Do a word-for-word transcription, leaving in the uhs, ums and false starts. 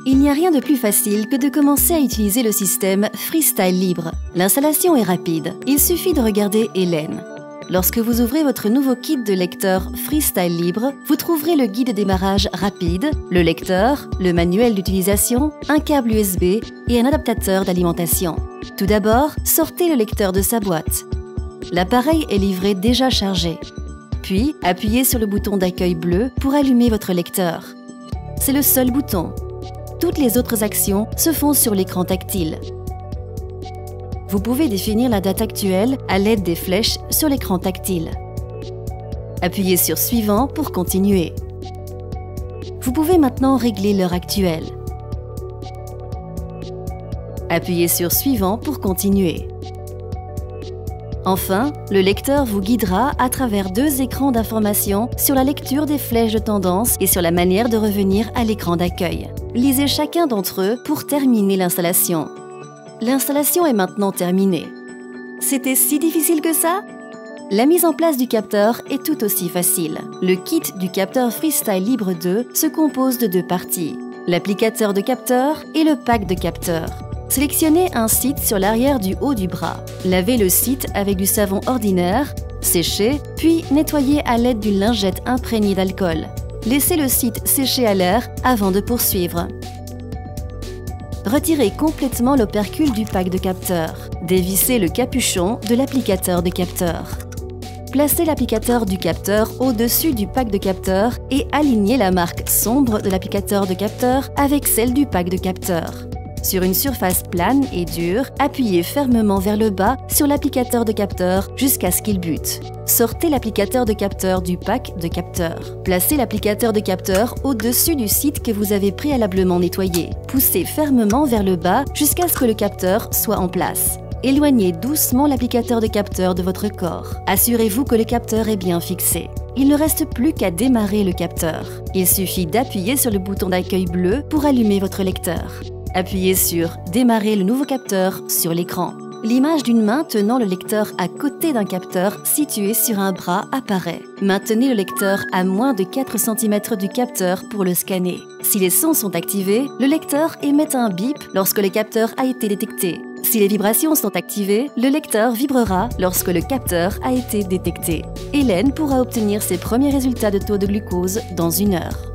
Il n'y a rien de plus facile que de commencer à utiliser le système Freestyle Libre. L'installation est rapide, il suffit de regarder Hélène. Lorsque vous ouvrez votre nouveau kit de lecteur Freestyle Libre, vous trouverez le guide de démarrage rapide, le lecteur, le manuel d'utilisation, un câble U S B et un adaptateur d'alimentation. Tout d'abord, sortez le lecteur de sa boîte. L'appareil est livré déjà chargé. Puis, appuyez sur le bouton d'accueil bleu pour allumer votre lecteur. C'est le seul bouton. Toutes les autres actions se font sur l'écran tactile. Vous pouvez définir la date actuelle à l'aide des flèches sur l'écran tactile. Appuyez sur Suivant pour continuer. Vous pouvez maintenant régler l'heure actuelle. Appuyez sur Suivant pour continuer. Enfin, le lecteur vous guidera à travers deux écrans d'information sur la lecture des flèches de tendance et sur la manière de revenir à l'écran d'accueil. Lisez chacun d'entre eux pour terminer l'installation. L'installation est maintenant terminée. C'était si difficile que ça? La mise en place du capteur est tout aussi facile. Le kit du capteur Freestyle Libre deux se compose de deux parties, l'applicateur de capteur et le pack de capteurs. Sélectionnez un site sur l'arrière du haut du bras. Lavez le site avec du savon ordinaire, séchez, puis nettoyez à l'aide d'une lingette imprégnée d'alcool. Laissez le site sécher à l'air avant de poursuivre. Retirez complètement l'opercule du pack de capteurs. Dévissez le capuchon de l'applicateur de capteur. Placez l'applicateur du capteur au-dessus du pack de capteurs et alignez la marque sombre de l'applicateur de capteur avec celle du pack de capteur. Sur une surface plane et dure, appuyez fermement vers le bas sur l'applicateur de capteur jusqu'à ce qu'il bute. Sortez l'applicateur de capteur du pack de capteur. Placez l'applicateur de capteur au-dessus du site que vous avez préalablement nettoyé. Poussez fermement vers le bas jusqu'à ce que le capteur soit en place. Éloignez doucement l'applicateur de capteur de votre corps. Assurez-vous que le capteur est bien fixé. Il ne reste plus qu'à démarrer le capteur. Il suffit d'appuyer sur le bouton d'accueil bleu pour allumer votre lecteur. Appuyez sur « Démarrer le nouveau capteur » sur l'écran. L'image d'une main tenant le lecteur à côté d'un capteur situé sur un bras apparaît. Maintenez le lecteur à moins de quatre centimètres du capteur pour le scanner. Si les sons sont activés, le lecteur émet un bip lorsque le capteur a été détecté. Si les vibrations sont activées, le lecteur vibrera lorsque le capteur a été détecté. Hélène pourra obtenir ses premiers résultats de taux de glucose dans une heure.